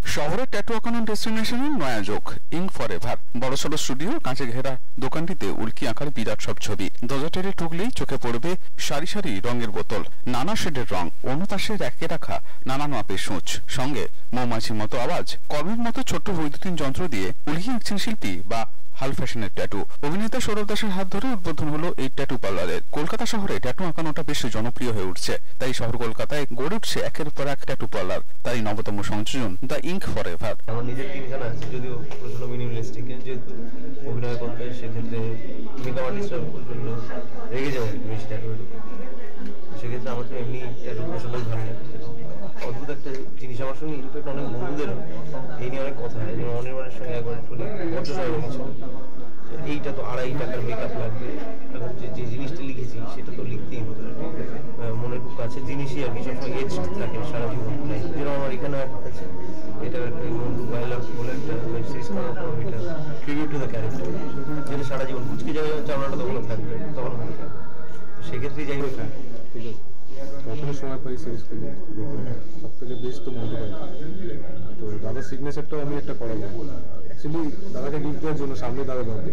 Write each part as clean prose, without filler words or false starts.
শহরের ট্যাটু আঁকানোর ডেস্টিনেশনের নয়া যোগ ইঙ্ক ফরএভার। বড়সড় স্টুডিও, কাঁচে ঘেরা দোকানটিতে উল্কি আঁকার বিরাট সব ছবি। দরজা টেনে ঢুকলেই চোখে পড়বে সারি সারি রঙের বোতল, নানা শেডের রং, অনুতাসে রেখে রাখা নানান মাপের সূচ, সঙ্গে মৌমাছির মতো আওয়াজ। কর্মের মতো ছোট্ট বৈদ্যুতিন যন্ত্র দিয়ে উল্কি আঁকছেন শিল্পী বা হাল ফ্যাশনের ট্যাটু। অভিনেতা সৌরভ দাসের হাত ধরে উদ্বোধন হলো এই ট্যাটু পার্লারের। কলকাতা শহরে ট্যাটু আঁকানোটা বেশ জনপ্রিয় হয়ে উঠছে, তাই শহর কলকাতায় গড়ে উঠছে একের পর এক ট্যাটু পার্লার। তাই নবতম সংযোজন দ্য ইঙ্ক ফরএভার। আমার নিজের তিনখানা আছে, যদিও প্রচন্ড মিনিমালিস্টিক, যেহেতু অভিনয় করতে সেক্ষেত্রে মেকআপ আর্টিস্টরা প্রচন্ড রেগে যাবে বেশি ট্যাটু। সেক্ষেত্রে আমার তো এমনি ট্যাটু প্রচন্ড ভালো লাগে। অদ্ভুত একটা জিনিস, আমার সঙ্গে ইনফ্যাক্ট অনেক বন্ধুদের এই নিয়ে অনেক কথা হয়। অনির্বাণের সঙ্গে একবার একটু বজ্রসয় হয়েছিল, এইটা তো 2.5 টাকার মেকআপ লাগবে, এখন যে জিনিসটা লিখেছি সেটা তো লিখতেই হবে, মনের খুব কাছে জিনিসই আর কি, সবসময় এজ থাকে সারা জীবন। যেরকম আমার এখানে আছে, এটা একটা বাইলাভ বলে একটা ওয়েব সিরিজ করার পর এটা ট্রিবিউট টু দ্য ক্যারেক্টার, যেটা সারা জীবন কুচকে যাবে, চামড়াটা তখন থাকবে, তখন মনে থাকবে। সেক্ষেত্রে যাই হোক, ঠিক আছে, যখনই সময় পাই সিরিজগুলো দেখি। সব থেকে বেস্ট তো মনে পাই। তো দাদার সিগনেচারটাও আমি একটা করাবো অ্যাকচুয়ালি, দাদাকে গিফট দেওয়ার জন্য। সামনে দাদা বার্থডে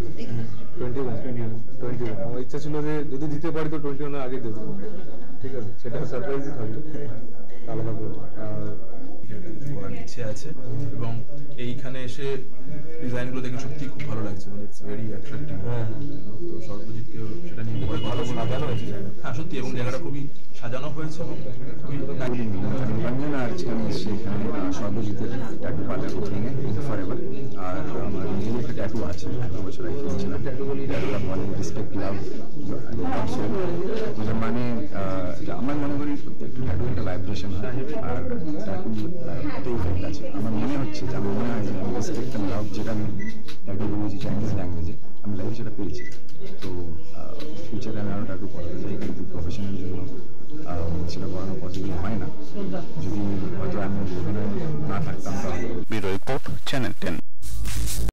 21। আমার ইচ্ছা ছিল যে যদি দিতে পারি তো 21 আগে দেবো, ঠিক আছে, সেটা সারপ্রাইজই থাকবে আলাদা করে। করার ইচ্ছে আছে এবং এইখানে এসে ডিজাইনগুলো দেখে সত্যি খুব ভালো লাগছে, ইটস ভেরি অ্যাট্রাক্টিভ। তো সর্বজিৎকেও সেটা নিয়ে ভালো সাজানো হয়েছে, হ্যাঁ সত্যি, এবং জায়গাটা খুবই সাজানো হয়েছে এবং খুবই রঞ্জন। আর সেখানে সর্বজিতের ট্যাটু পার্লার ওপেনিংয়ে ইঙ্ক ফরএভার। আর আমার নিজের একটা ট্যাটু আছে, 1 বছর আগে কিনেছিলাম। ট্যাটুটা বলে রেসপেক্ট, লাভ, মানে আমার মনে করি প্রত্যেকটা ট্যাটু একটা ভাইব্রেশন হয়, আর ট্যাটু একটা ইফেক্ট আছে। আমার মনে হচ্ছে যে আমার মনে হয় যে আমি রেসপেক্ট অ্যান্ড লাভ, যেটা আমি ট্যাটু বলেছি চাইনিজ ল্যাঙ্গুয়েজে, আমি লাইফে সেটা পেয়েছি। তো ফিউচারে আমি আরও ট্যাটু করাতে চাই, কিন্তু প্রফেশনের জন্য সেটা করানো পসিবল হয় না। যদি হয়তো আমি অভিনয় না থাকতাম তাহলে। Bureau report,